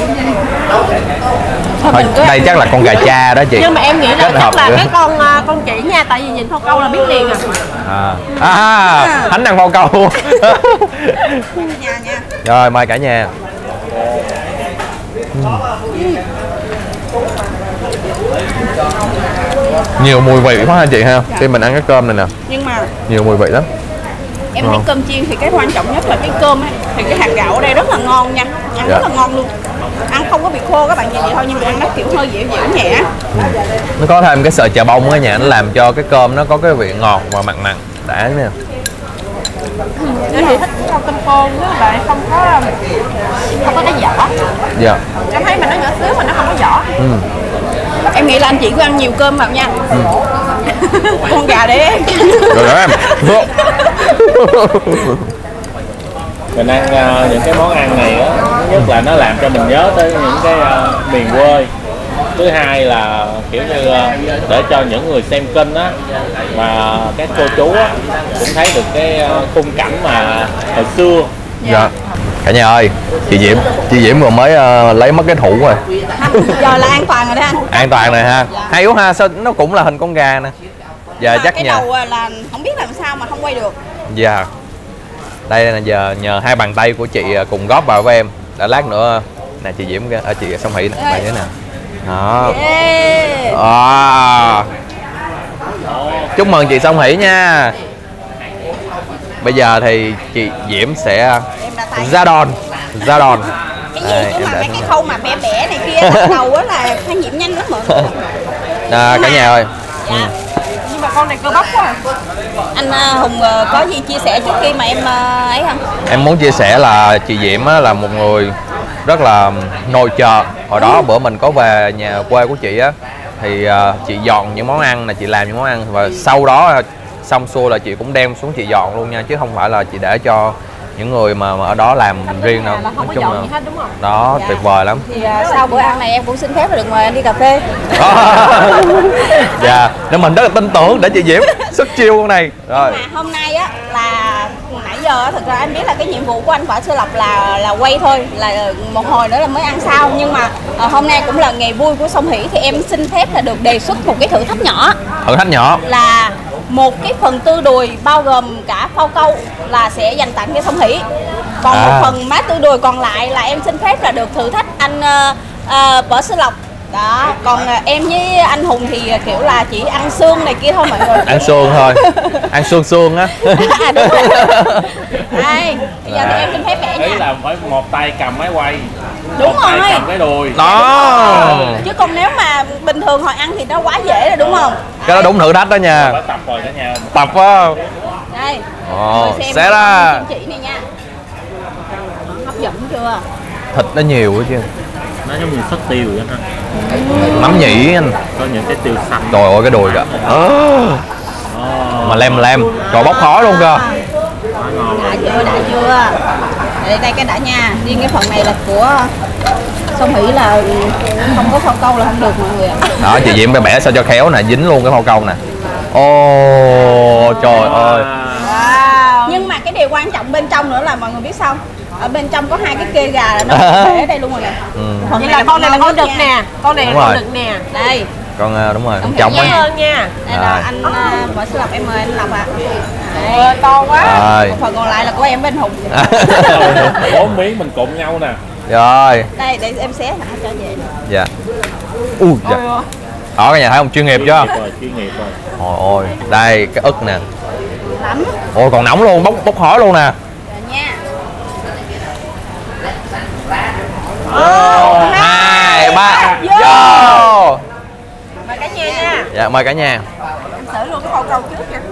Thôi, đây chắc là con gà cha đó chị. Nhưng mà em nghĩ là Kết chắc hợp là nữa. cái con chỉ nha, tại vì nhìn phao câu là biết liền à. Thánh ăn phao câu. Nhà nha. Rồi mời cả nhà. Nhiều mùi vị quá ha chị ha. Khi mình ăn cái cơm này nè, Nhưng mà nhiều mùi vị lắm. em thấy cơm chiên thì cái quan trọng nhất là cái cơm ấy, thì cái hạt gạo ở đây rất là ngon nha, ăn rất là ngon luôn, ăn không có bị khô các bạn nhìn vậy thôi, nhưng mà ăn nó kiểu hơi dẻo dẻo nhẹ. Nó có thêm cái sợi chà bông ở nhà, nó làm cho cái cơm nó có cái vị ngọt và mặn mặn đã nè. Em thì thích rau canh khô đó là không có cái vỏ. Dạ. Em thấy mình nó nhỏ xíu mà nó không có vỏ. Em nghĩ là anh chị cứ ăn nhiều cơm vào nha. Con gà để em. Rồi đó em. Mình ăn những cái món ăn này á, thứ nhất là nó làm cho mình nhớ tới những cái miền quê. Thứ hai là kiểu như để cho những người xem kênh á và các cô chú á cũng thấy được cái khung cảnh mà hồi xưa. Dạ. Cả nhà ơi, chị Diễm vừa mới lấy mất cái thủ rồi. Giờ là an toàn rồi đó anh. An toàn này ha. Hay quá ha, sao nó cũng là hình con gà nè. Giờ Mà chắc cái nhà. đầu là không biết làm sao mà không quay được. Dạ. Đây là giờ nhờ hai bàn tay của chị cùng góp vào với em. Đã lát nữa nè chị Diễm ở chị Song Hỷ nè, đây thế nè. Đó. Yeah. Chúc mừng chị Song Hỷ nha. Bây giờ thì chị Diễm sẽ Em đã thấy. ra đòn. Cái gì chứ mà mấy cái khâu mà bẻ bẻ này kia bắt đầu á là Phan Diễm nhanh lắm mọi người. Cả nhà ơi. Nhưng mà con này cơ bắp quá. Anh Hùng có gì chia sẻ trước khi mà em ấy không? Em muốn chia sẻ là chị Diễm là một người rất là nồi chợ. Hồi đó bữa mình có về nhà quê của chị á, thì chị dọn những món ăn là chị làm những món ăn, và sau đó xong xuôi là chị cũng đem xuống chị dọn luôn nha, chứ không phải là chị để cho những người mà ở đó làm riêng đâu. Là không có dọn gì hết đúng không? Đó, tuyệt vời lắm. Thì sau bữa ăn này em cũng xin phép là được mời anh đi cà phê. Dạ, nên mình rất là tin tưởng để chị Diễm xuất chiêu con này. Rồi. Mà hôm nay á là nãy giờ thực ra em biết là cái nhiệm vụ của anh Võ Sư Lộc là quay thôi, là một hồi nữa là mới ăn sau, nhưng mà hôm nay cũng là ngày vui của Song Hỷ thì em xin phép là được đề xuất một cái thử thách nhỏ. Thử thách nhỏ. Là một cái phần tư đùi bao gồm cả phao câu là sẽ dành tặng cho Song Hỷ. Còn một phần má tư đùi còn lại là em xin phép là được thử thách anh Võ Sư Lộc. Đó, còn em với anh Hùng thì kiểu là chỉ ăn xương này kia thôi mọi người. Ăn xương thôi. Ăn xương á. Đúng rồi. Đây, bây giờ thì em xin phép bẻ Ý nha. là phải một tay cầm máy quay, Đúng một tay rồi. cầm cái đùi. Đó. Chứ còn nếu mà bình thường hồi ăn thì nó quá dễ rồi đúng không? Cái đó đúng thử thách đó nha. Phải tập rồi cả nhà. Tập á. Đây. Ồ, Rồi xem xé ra. kim chỉ này nha. Hấp dẫn chưa? Thịt nó nhiều quá chứ. Nó giống như sất tiêu vậy ha. Nấm nhĩ anh. Có những cái tiêu xanh. Trời ơi cái đùi kìa. Mà lem. Trời bốc khói luôn kìa. Đã chưa? Đây cái đã nha. Riêng cái phần này là của Song Hỷ là không có phao câu là không được mọi người ạ. Đó chị Diễm phải bẻ sao cho khéo nè, dính luôn cái phao câu nè. Ô trời ơi. Wow. Nhưng mà cái điều quan trọng bên trong nữa là mọi người biết sao? Ở bên trong có hai cái kê gà là nó để ở đây luôn rồi nè. Vậy là con này là con đực nè. Con này là Đúng con rồi. đực nè. Đây. Con đúng rồi, con Không trống hiểu ấy. Cảm ơn nha. Đây là anh Võ Sư Lộc, em mời anh Lộc ạ. To quá. Rồi. Phần còn lại là của em bên Hùng. 4 miếng mình cụm nhau nè. Rồi. Đây để em xé hả cho dễ. Dạ. Dạ. Đó cả nhà thấy không, chuyên nghiệp chưa? Chuyên nghiệp rồi. Ôi ôi, đây cái ức nè. Lắm. Ôi còn nóng luôn, bốc khói luôn nè. Rồi nha. 2, 3 vô. vô. Mời cả nhà nha. Dạ mời cả nhà. Em thử luôn cái phao câu trước nha.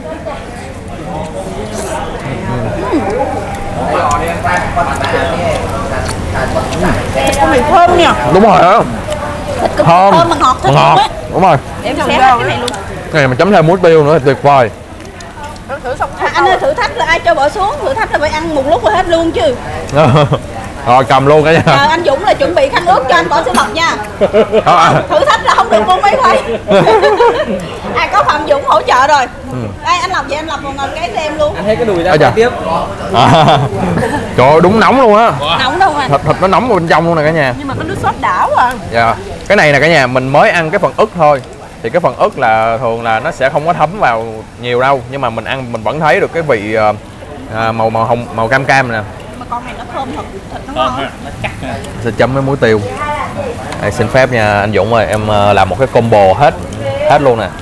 Con mì thơm nha. Đúng rồi hả? Thơm Thơm mà ngọt thích ngọt. á. Đúng rồi. Để em xé hết cái này luôn. Cái này mà chấm thêm muối tiêu nữa thì tuyệt vời. Thử xong Anh ơi, thử thách là ai cho bỏ xuống, thử thách là phải ăn một lúc là hết luôn chứ. Rồi cầm luôn cả nhà. Anh Dũng là chuẩn bị khăn ướt cho anh Võ Sư Lộc nha. Đó. Thử thách là không được con máy quay. Có Phạm Dũng hỗ trợ rồi. Đây anh Lộc vậy, anh Lộc còn ngồi cái cho em luôn. Anh thấy cái đùi ra Ôi trời. tiếp. Trời ơi, đúng nóng luôn á. Nóng đâu anh. Thịt nó nóng ở bên trong luôn nè cả nhà. Nhưng mà cái nước sốt đảo à. Dạ. Cái này nè cả nhà, mình mới ăn cái phần ức thôi. Thì cái phần ức là thường là nó sẽ không có thấm vào nhiều đâu, nhưng mà mình ăn mình vẫn thấy được cái vị màu hồng, màu cam cam nè. Mà con này nó thơm thật, thịt nó ngon. Nó chắc nè. Sẽ chấm với muối tiêu. Đây, xin phép nha anh Dũng ơi, em làm một cái combo hết luôn nè.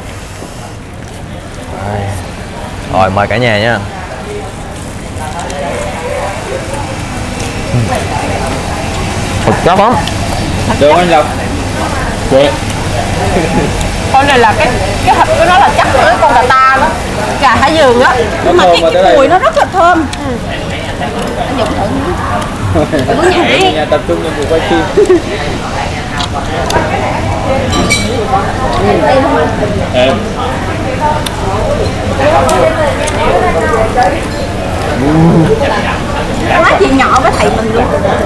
Đây. Rồi mời cả nhà nha. Thịt chắc lắm. Được anh Lộc. Được. Con này là cái thịt của nó là chắc với con gà ta đó, gà Hải Dương á. Nhưng mà cái mùi nó rất là thơm. Anh Dũng thử. Nhà tập trung cho cuộc quay phim. Em. Quá chị nhỏ với thầy mình luôn.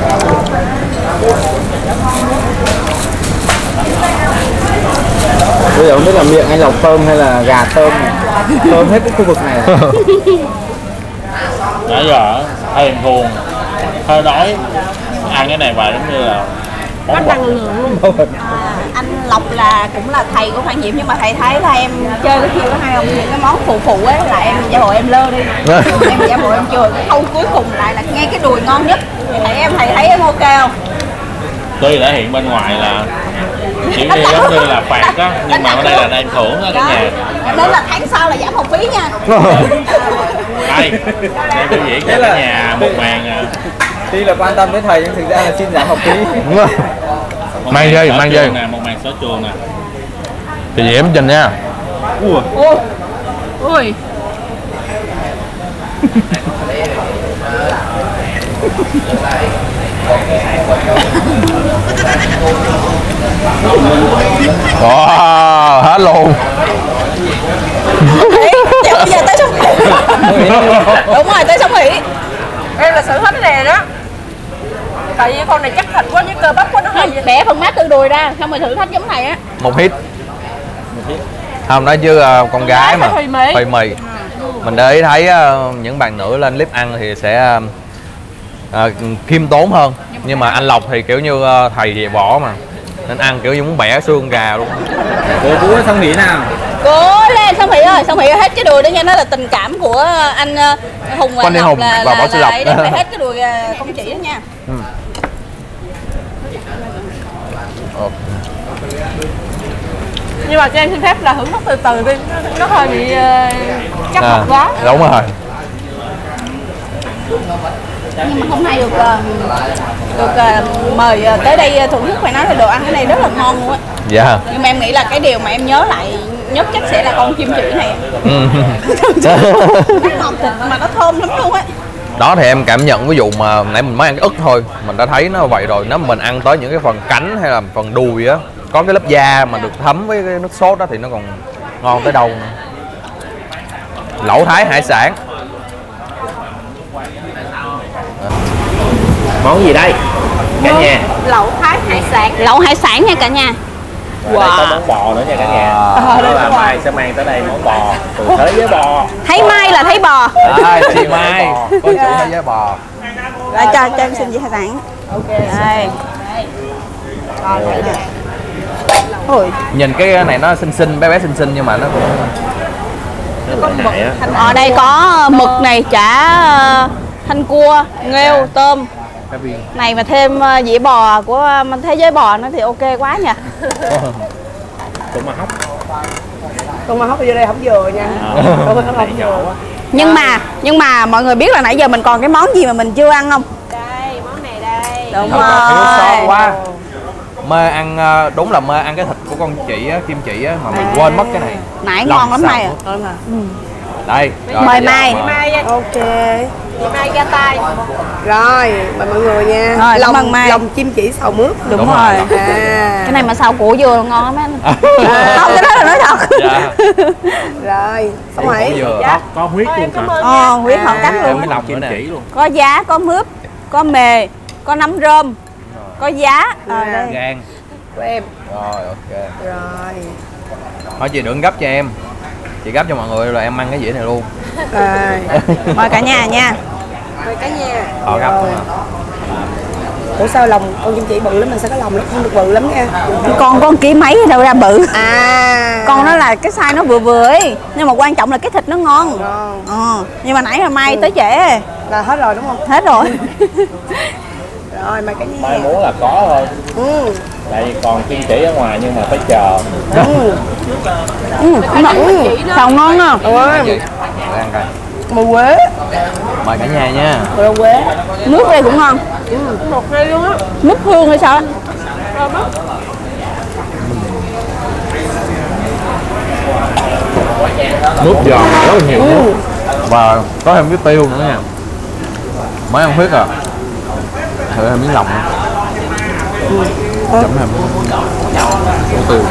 Bây giờ không biết là miệng anh Lộc thơm hay là gà thơm này. Thơm hết cái khu vực này. Nãy giờ hơi buồn, hơi đói, ăn cái này vào giống như là Có năng lượng luôn. Anh Lộc là cũng là thầy của Phan Diệm, nhưng mà thầy thấy là em chơi cái chiêu đó hay không, những cái món phụ ấy là em giả bộ em lơ đi. Em giả bộ em chơi, cái khâu cuối cùng lại là ngay cái đùi ngon nhất. Thầy thấy em ok không? tuy đã hiện bên ngoài là kiểu như giống như là phạt đó, nhưng mà ở đây là đang thưởng đó cả nhà. Nên là tháng sau là giảm học phí nha. Đây biểu diễn cho cả nhà một màn. Tuy là quan tâm đến thầy nhưng thực ra là xin giảm học phí. Mang dây nè, một màn sở trường nè. Thì vậy em trình nha. Ui. Wow, hết luôn. Dạ bây giờ tới sông Hỷ. Đúng rồi, tới sông Hỷ. Em là sự hết cái này đó. Tại vì con này chắc thịt quá với cơ bắp của nó hơi Bẻ phần mát từ đùi ra, xong rồi thử thách giống này á. Một hít. Không nói chứ con gái mà phơi mì. Mình để ý thấy những bạn nữ lên clip ăn thì sẽ khiêm tốn hơn, nhưng mà anh Lộc thì kiểu như thầy dạy võ mà, nên ăn kiểu như muốn bẻ xương gà luôn. Cô Phú ở sông Hỷ nào? Cố lên sông Hỷ ơi, sông Hỷ hết cái đùi đó nha, nó là tình cảm của anh Hùng và Con đi Lộc Hùng là và Bảo Sư Lộc. đấy, phải hết cái đùi công chỉ đó nha. Nhưng mà cho em xin phép là hưởng thức từ từ đi, nó hơi bị chắc hộp quá. Đúng rồi. Nhưng mà hôm nay được mời tới đây thưởng thức, phải nói là đồ ăn cái này rất là ngon luôn á. Dạ. Nhưng mà em nghĩ là cái điều mà em nhớ lại nhất chắc sẽ là con chim chỉ này. Nó ngọt thịt mà nó thơm lắm luôn á. Đó thì em cảm nhận ví dụ mà nãy mình mới ăn cái ức thôi, mình đã thấy nó vậy rồi. Nếu mình ăn tới những cái phần cánh hay là phần đùi á, có cái lớp da mà được thấm với cái nước sốt đó thì nó còn ngon tới đâu nữa. Lẩu Thái hải sản. Món gì đây cả nhà? Lẩu Thái hải sản. Lẩu hải sản nha cả nhà. Wow. Đây có món bò nữa nha cả nhà. Đó là Mai sẽ mang tới đây món bò từ thế giới bò. Thấy Mai là thấy bò. Chị Mai, cô chủ thế giới bò. Cho em xin gì hải sản. Ok. Đây. Ôi. Nhìn cái này nó xinh xinh, bé bé xinh xinh nhưng mà nó cũng Ở đây có mực này, chả, thanh cua, nghêu, tôm. Này mà thêm dĩa bò của thế giới bò nữa thì ok quá nha. Tôm ma hóc. Con mà hấp vô đây không vừa nha. Không vừa. Nhưng mà mọi người biết là nãy giờ mình còn cái món gì mà mình chưa ăn không? Đây, món này đây. Đúng thiếu rồi. sót quá. Mơ ăn đúng là mơ ăn cái thịt của con chị á, Kim Chỉ á, mà mình quên mất cái này. Nãy Lòng ngon lắm xào này. Đây. Mời bây giờ Mai. Mai Ok. chị Mai ra tay. Rồi, mời mọi người nha. Rồi, cảm ơn Mai. Lòng chim chỉ xào mướp. Đúng Đúng rồi. rồi. À. Cái này mà xào củ dừa là ngon lắm anh. Không, cái đó là nói thật. Dạ. Rồi, xong Củ rồi. dừa. Có huyết luôn hả? Huyết họ cắt Em luôn. mới lòng nữa Chim nè. chỉ luôn. Có giá, có mướp, có mề, có nấm rơm, có giá. Đây. Gan. Của em. Rồi ok. Rồi. Thôi chị đừng gấp cho em. Chị gấp cho mọi người rồi em ăn cái dĩa này luôn. Rồi. Mời cả nhà nha. Rồi cả nhà. Gấp. Ủa sao lòng con chim chỉ bự lắm mà sao cái lòng nó không được bự lắm nha. Con ký mấy đâu ra bự. À. Con nó là cái size nó vừa vừa ấy, nhưng mà quan trọng là cái thịt nó ngon. Nhưng mà nãy là Mai tới trễ. Là hết rồi đúng không? Hết rồi. Rồi mà cái nhà. Mai muốn là có thôi. Tại vì còn kim chỉ ở ngoài nhưng mà phải chờ. Xào ngon à. Ăn coi. Mùi quế. Mời cả nhà nha. Rồi quế. Nước đây cũng ngon. Một hai luôn á. Nước hương hay sao? Nước giòn rất là nhiều nước. Và có thêm cái tiêu nữa nha. Mới ăn huyết à. Thử thêm miếng lòng nữa. Chấm thêm miếng tiêu.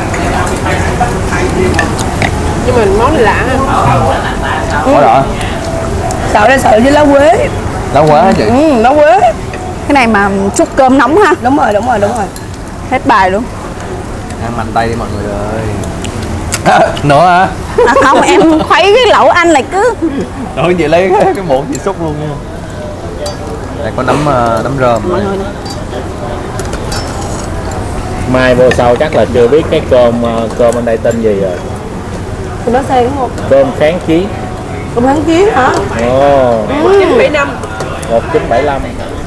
Nhưng mà món này lạ ha. Có rồi. Sợ đây sợ với lá quế. Lá quế hả chị? Lá quế. Cái này mà chút cơm nóng ha. Đúng rồi. Hết bài luôn. Ăn mạnh tay đi mọi người ơi. Nữa hả? Không, em khuấy cái lẩu anh lại cứ. Rồi chị lấy cái muỗng chị xúc luôn nha. Đây có nấm rơm rồi. Mai vô sau chắc là chưa biết cái cơm bên đây tên gì rồi. Nó xe đúng không? Cơm kháng chiến. Cơm kháng chiến hả? 1975. 1975.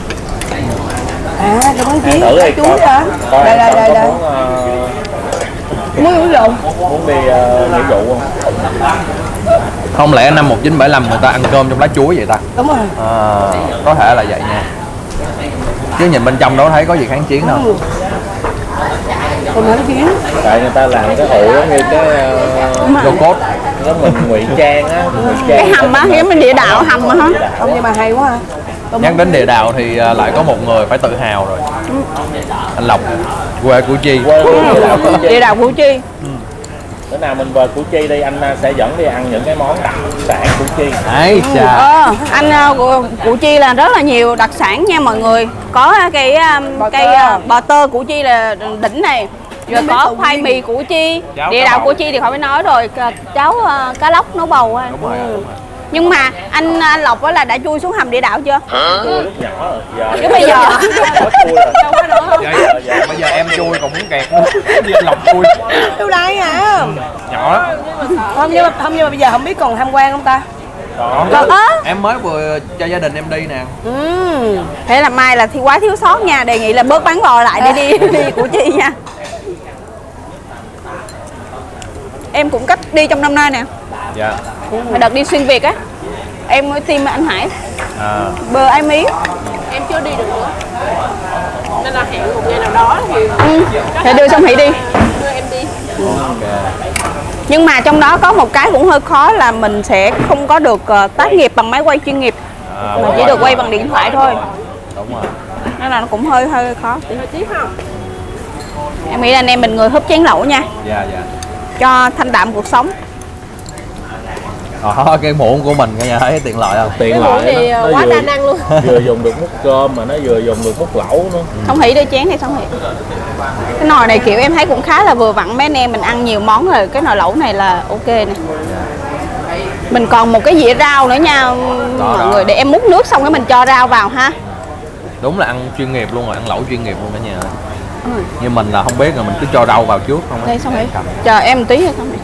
À, cơm kháng chiến. Thử đi Chuối hả? Đây. Muốn uống lộn. Muốn đi nghĩa vụ không? Không lẽ năm 1975 người ta ăn cơm trong lá chuối vậy ta? Đúng rồi. Có thể là vậy nha. Chứ nhìn bên trong đó thấy có gì kháng chiến đâu. Cơm kháng chiến. Tại người ta làm cái ủ giống như cái lô cốt. nó mình ngụy trang á. Cái hầm á, cái mình địa đạo hầm á hả? Không nhưng mà hay quá ha. Nhắc đến địa đạo thì lại có một người phải tự hào rồi. Anh Lộc, quê Củ Chi. Địa đạo Củ Chi. Bữa nào mình về Củ Chi đi, anh sẽ dẫn đi ăn những cái món đặc sản Củ Chi. Ấy chà. Anh Củ Chi là rất là nhiều đặc sản nha mọi người. Có cái bò tơ Củ Chi là đỉnh này. Rồi có khoai mì Củ Chi, địa đạo Củ Chi thì khỏi phải nói rồi, cháo cá lóc nấu bầu. Đúng rồi. Nhưng mà anh Lộc á là đã chui xuống hầm địa đạo chưa? Lúc nhỏ rồi, Chứ bây giờ Bây giờ em chui còn muốn kẹt nữa. Anh Lộc chui. Đâu đây hả? Nhỏ lắm. Không nhưng mà bây giờ không biết còn tham quan không ta? Em mới vừa cho gia đình em đi nè. Thế là Mai là quá thiếu sót nha, đề nghị là bớt bán bò lại để đi Củ Chi nha. Em cũng cách đi trong năm nay nè. Dạ. Mà đợt đi xuyên Việt á, em mới tìm anh Hải. Bờ Ai Mí. Em chưa đi được nữa. Nên là hẹn một ngày nào đó thì đưa Song Hỷ đi. đưa em đi. Nhưng mà trong đó có một cái cũng hơi khó là mình sẽ không có được tác nghiệp bằng máy quay chuyên nghiệp, mà chỉ được quay bằng điện thoại thôi. Đúng rồi. Nên là nó cũng hơi khó. Hơi tiếc không? Em nghĩ là anh em mình người húp chén lẩu nha. Dạ. Cho thanh đạm cuộc sống. Cái muỗng của mình cả nhà thấy tiện lợi không? Tiện lợi thì nó quá vừa, đa năng luôn. vừa dùng được múc cơm mà nó vừa dùng được múc lẩu nữa. Song Hỷ đưa chén này Song Hỷ. Cái nồi này kiểu em thấy cũng khá là vừa vặn, mấy anh em mình ăn nhiều món rồi, cái nồi lẩu này là ok nè. Mình còn một cái dĩa rau nữa nha mọi người, để em múc nước xong cái mình cho rau vào ha. Đúng là ăn chuyên nghiệp luôn rồi, ăn lẩu chuyên nghiệp luôn cả nhà. Như mình là không biết rồi mình cứ cho rau vào trước không. Đây Song Hỷ. Chờ em một tí thôi Song Hỷ.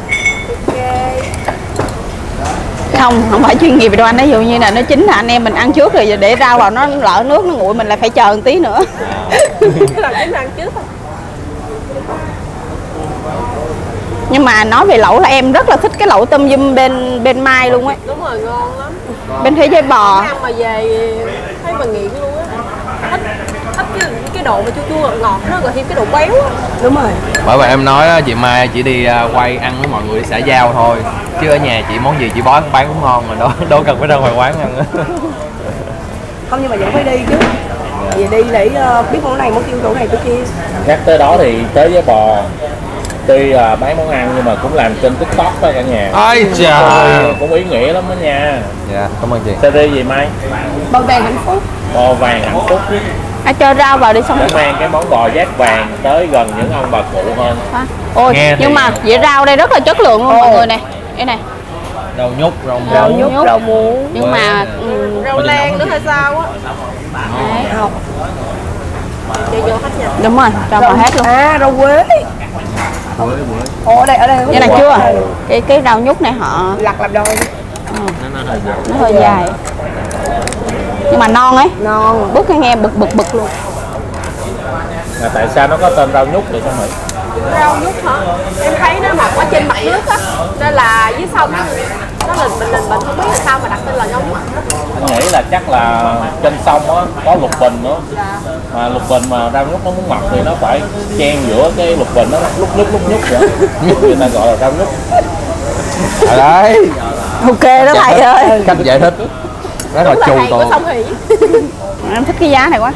Không phải chuyên nghiệp đâu anh, ví dụ như là nó chín là anh em mình ăn trước rồi để rau vào nó lỡ nước nó nguội mình lại phải chờ một tí nữa. Là chính ăn trước thôi. Nhưng mà nói về lẩu là em rất là thích cái lẩu tôm dum bên Mai luôn ấy. Đúng rồi, ngon lắm. Bên Thế Giới Bò. Ăn mà về thấy mà nghiện luôn á. Thích cái độ mà chua chua ngọt nó, rồi thêm cái độ béo á. Đúng rồi. Bởi vậy em nói chị Mai chỉ đi quay ăn với mọi người xã giao thôi, chứ ở nhà chị món gì chị bán cũng ngon mà đâu cần phải ra ngoài quán ăn. Không nhưng mà vẫn phải đi chứ. Vì đi để biết món này món kia chỗ này chỗ kia. Nhắc tới đó thì Thế Giới Bò tuy bán món ăn nhưng mà cũng làm kênh TikTok đó cả nhà. Ôi trời, cũng ý nghĩa lắm đó nha. Dạ, cảm ơn chị. Series gì Mai? Bò vàng hạnh phúc. Bò vàng hạnh phúc. Cho rau vào đi xong Để mang cái món bò giác vàng tới gần những ông bà cụ hơn. Ôi Nghe nhưng thì... mà dĩa rau đây rất là chất lượng luôn mọi người nè. Đây này. Rau nhút, rau nhút, rau muống. Nhưng mà Rau lan nữa hay sao á? Không. Cho vô hết nha. Đúng rồi, cho vào hết luôn. À, rau quế. Ồ, ở đây Cái này chưa? Cái rau nhút này họ lặt làm đôi. nó hơi dài. Nhưng mà non ấy. Non. Bứt cái nghe bực luôn. Mà tại sao nó có tên rau nhút vậy không Mỹ? Rau nhút hả? Em thấy nó mọc ở trên mặt nước á, nên là dưới sông nó lên mình không biết là sao mà đặt tên là rau nhút. Anh nghĩ là chắc là trên sông á có lục bình nữa. Mà lục bình mà rau nhút nó muốn mọc thì nó phải chen giữa cái lục bình đó lúc nhúc vậy. Người ta gọi là rau nhút. À đấy. Ok đó thầy ơi. Cách giải thích rất là trù Của Song Hỷ. Em thích cái giá này quá.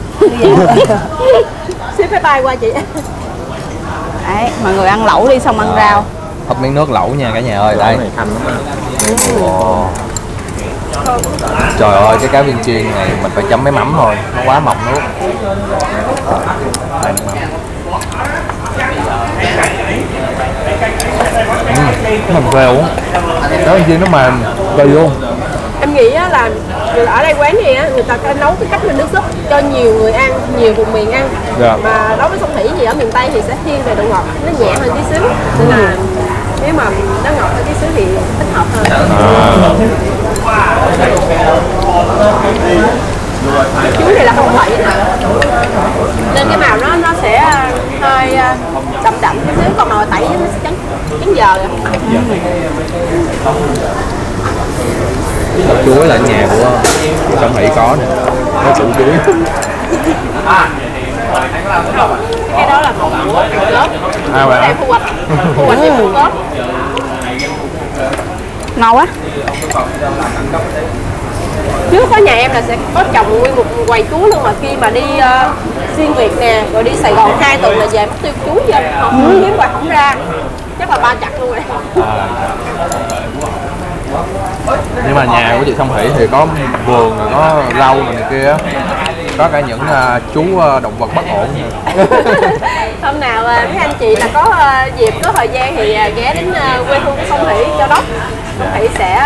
Ship phải bay qua chị. Đấy, mọi người ăn lẩu đi xong ăn rau. Hấp miếng nước lẩu nha cả nhà ơi. Đây. Ồ. Trời ơi, cái cá viên chiên này mình phải chấm mấy mắm thôi, nó quá mọng nước. Mình phê uống. Cá viên chiên nó mềm, đầy luôn. Em nghĩ á là ở đây quán này á, người ta có nấu cái cách là nước súp cho nhiều người ăn, nhiều vùng miền ăn. Mà đối với Song Hỷ gì ở miền Tây thì sẽ thiên về độ ngọt, nó nhẹ hơn tí xíu. Nên là nếu mà nó ngọt hơn tí xíu thì thích hợp hơn. Chuối này là không phải nè, nên cái màu nó sẽ hơi đậm tí xíu, còn màu tẩy nó sẽ trắng giờ. Chuối là nhà của Song Hỷ có nè, có củ chuối. Cái đó là một củ gớt. Vậy hả? Thu hoạch thì củ gớt. Ngon quá. Trước ở nhà em là sẽ có trồng nguyên một quầy chuối luôn, mà khi mà đi xuyên Việt nè, rồi đi Sài Gòn 2 tuần là về mất tiêu chuối vậy, không kiếm quầy không ra, chắc là ba chặt luôn rồi. Nhưng mà nhà của chị Song Hỷ thì có vườn, có rau này kia, có cả những chú động vật bất ổn. Hôm nào mấy anh chị là có dịp, có thời gian thì ghé đến quê hương của Song Hỷ Châu Đốc. Song Hỷ sẽ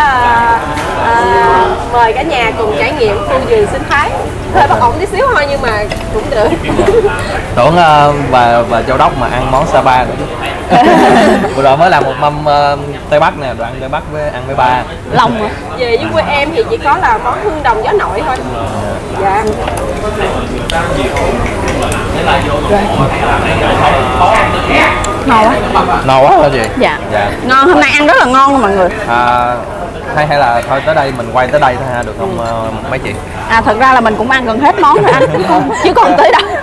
mời cả nhà cùng trải nghiệm khu vườn sinh thái. Hơi bất ổn tí xíu thôi nhưng mà cũng được. Tưởng và Châu Đốc mà ăn món Sapa nữa chứ. Vừa rồi mới làm một mâm Tây Bắc nè, đồ ăn Tây Bắc với ăn với ba. Lòng hả? Về với quê em thì chỉ có là món hương đồng gió nội thôi. Dạ. Ngon quá. Ngon quá hả chị? Dạ. Ngon, hôm nay ăn rất là ngon luôn mọi người. Hay là thôi tới đây mình quay tới đây thôi ha, được không mấy chị? Thật ra là mình cũng ăn gần hết món rồi anh, chứ còn tới đâu.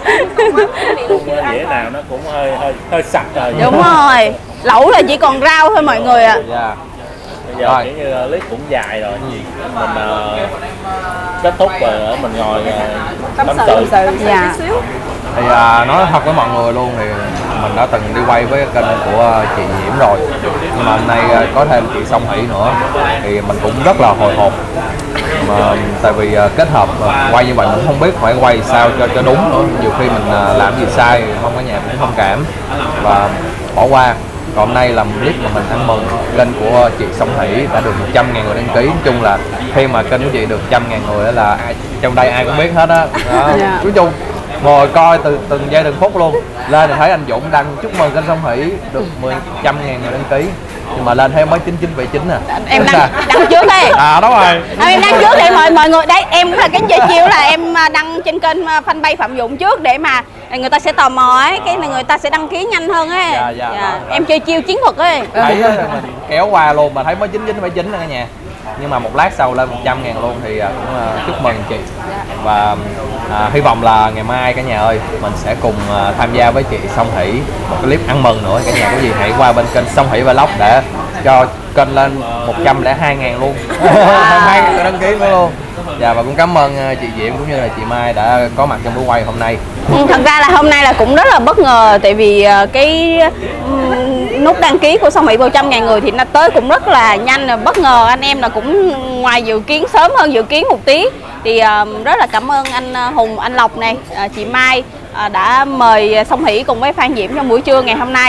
Dĩa nào nó cũng hơi sặc rồi. Đúng rồi, lẩu là chỉ còn rau thôi mọi người ạ. Dạ. Bây giờ kiểu như clip cũng dài rồi, mình kết thúc rồi mình ngồi tâm sự. Dạ. Thì nói thật với mọi người luôn thì mình đã từng đi quay với kênh của chị Diễm rồi, nhưng mà hôm nay có thêm chị Song Hỷ nữa thì mình cũng rất là hồi hộp, mà tại vì kết hợp quay như vậy mình không biết phải quay sao cho đúng nữa, nhiều khi mình làm gì sai mong cả nhà cũng thông cảm và bỏ qua. Còn hôm nay là một clip mà mình ăn mừng kênh của chị Song Hỷ đã được 100.000 người đăng ký. Nói chung là khi mà kênh của chị được 100.000 người là trong đây ai cũng biết hết á. Nói chung ngồi coi từ từng giây từng phút luôn. Lên thì thấy anh Dũng đăng chúc mừng kênh Song Hỷ được 100.000 người đăng ký, nhưng mà lên thấy mới 99,9 nè. Em đăng trước đi. Đúng rồi. Em đăng trước để mọi người đây, em là cái chiêu là em đăng trên kênh fanpage Phạm Dũng trước để mà người ta sẽ tò mò ấy, cái này người ta sẽ đăng ký nhanh hơn ấy. Dạ. Em chơi chiêu chiến thuật ấy. Thấy mình kéo qua luôn mà thấy mới 99,9 nè cả nhà. Nhưng mà một lát sau lên 100.000 luôn thì cũng chúc mừng chị. Và hy vọng là ngày mai cả nhà ơi mình sẽ cùng tham gia với chị Song Hỷ một cái clip ăn mừng nữa. Cả nhà có gì hãy qua bên kênh Song Hỷ Vlog để cho kênh lên 102.000 luôn. 2.000 người đăng ký nữa luôn. Dạ, và cũng cảm ơn chị Diễm cũng như là chị Mai đã có mặt trong buổi quay hôm nay. Thật ra là hôm nay là cũng rất là bất ngờ, tại vì cái nút đăng ký của Song Hỷ vào 100.000 người thì nó tới cũng rất là nhanh, bất ngờ. Anh em là cũng ngoài dự kiến, sớm hơn dự kiến một tí. Thì rất là cảm ơn anh Hùng, anh Lộc này, chị Mai đã mời Song Hỷ cùng với Phan Diễm trong buổi trưa ngày hôm nay.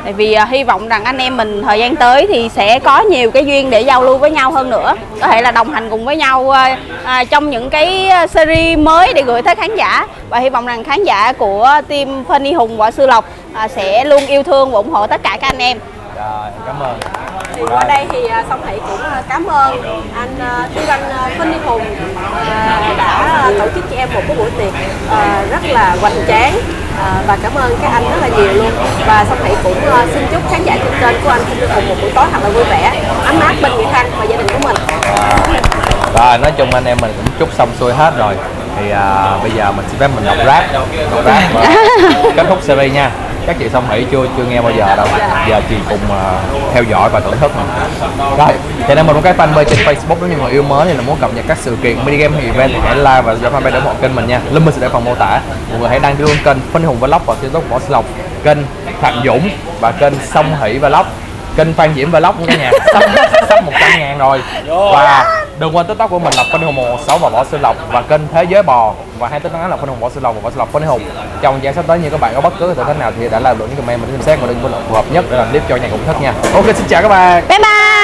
Tại vì hy vọng rằng anh em mình thời gian tới thì sẽ có nhiều cái duyên để giao lưu với nhau hơn nữa, có thể là đồng hành cùng với nhau trong những cái series mới để gửi tới khán giả. Và hy vọng rằng khán giả của team Phan Huy Hùng Võ Sư Lộc sẽ luôn yêu thương và ủng hộ tất cả các anh em. Rồi, cảm ơn. Thì qua đây thì Song Hỷ cũng cảm ơn anh Tiên Anh Phan Huy Hùng đã tổ chức cho em một cái buổi tiệc rất là hoành tráng, và cảm ơn các anh rất là nhiều luôn. Và Song Hỷ cũng xin chúc khán giả trên kênh của anh Phan Huy Hùng một buổi tối thật là vui vẻ, ấm áp bên người thân và gia đình của mình. Rồi, nói chung anh em mình cũng chúc xong xuôi hết rồi. Thì bây giờ mình xin phép mình đọc rap và kết thúc series nha. Các chị Song Hỷ chưa nghe bao giờ đâu, giờ chị cùng theo dõi và thưởng thức mà. Rồi, cho nên mình một cái fanpage trên Facebook nếu như người yêu mới thì là muốn cập nhật các sự kiện mini game hay event thì hãy like và join fanpage để ủng hộ kênh mình nha. Link mình sẽ để phần mô tả. Mọi người hãy đăng ký luôn kênh Phan Huy Hùng Vlog và YouTube Võ Sư Lộc, kênh Phạm Dũng và kênh Song Hỷ Vlog, kênh Phan Diễm Vlog cả nhà. Sắp 100.000 rồi. Và đừng quên TikTok của mình là Phan Huy Hùng 116 và Võ Sư Lộc, và kênh Thế Giới Bò, và hai TikTok là Phan Huy Hùng Võ Sư Lộc và Võ Sư Lộc Phan Huy Hùng. Trong thời gian sắp tới như các bạn có bất cứ thử thách nào thì đã làm được những comment mình xem xét và đừng quên phù hợp nhất để làm clip cho nhà cũng thích nha. Ok, xin chào các bạn. Bye bye.